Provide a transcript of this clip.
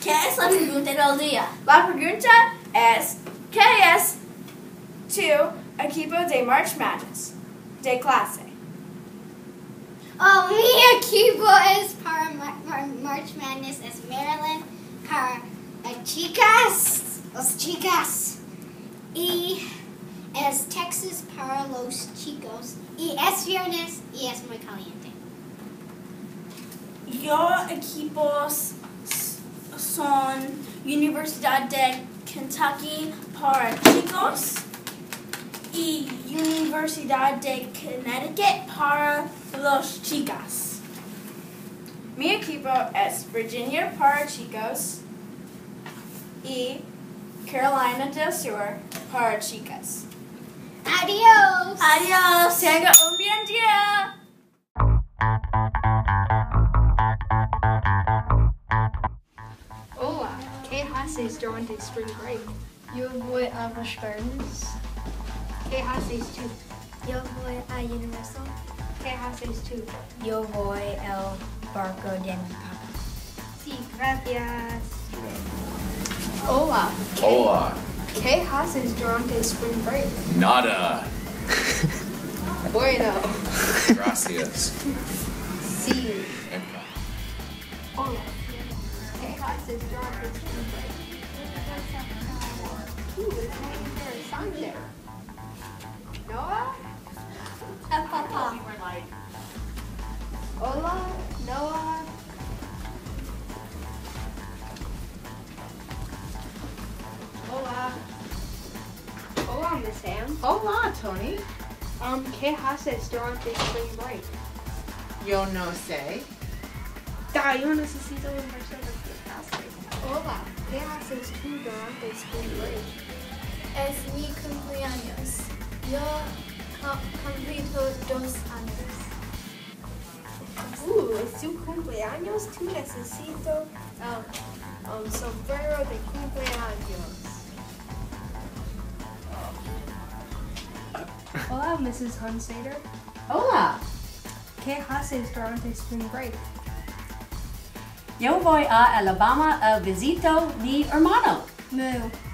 ¿Qué es la pregunta del día? La pregunta es, ¿qué es tu equipo de March Madness de clase? Oh, mi equipo es para March Madness es Maryland para los chicas. Y es Texas para los chicos. Y es viernes y es muy caliente. Yo equipos son Universidad de Kentucky para chicos y Universidad de Connecticut para los chicas. Mi equipo es Virginia para chicos y Carolina del Sur para chicas. Adiós. Adiós. Tenga un bien día. Hola, ¿qué haces durante spring break? Yo voy a los gardens. ¿Qué haces tú? Yo voy a Universal. ¿Qué haces tú? Yo voy al barco de mi papá. Sí, gracias. Hola, Hola. ¿qué haces durante spring break? Nada. Bueno. Gracias. Sí. Hola, ¿qué haces durante spring break? Es muy interesante. Noah? Papá. Hola, Noah. Hola. Hola, Miss Ann. Hola, Tony. ¿Qué haces durante spring break? Yo no sé. Yo necesito un persona que hace. Hola, ¿qué haces tú durante spring break? Es mi cumpleaños. Yo completo 2 años. Es tu cumpleaños. Tú necesito un sombrero de cumpleaños. Hola, Mrs. Hunsader. Hola, ¿Qué haces durante spring break? yo voy a Alabama a visito mi hermano. Moo.